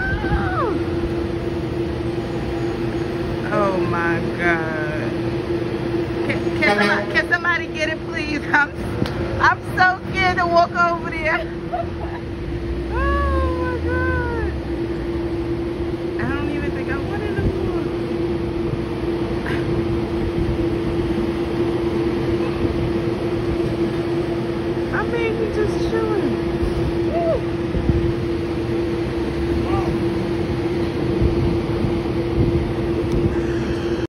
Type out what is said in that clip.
Oh my God. Can somebody get it, please? I'm so scared to walk over there.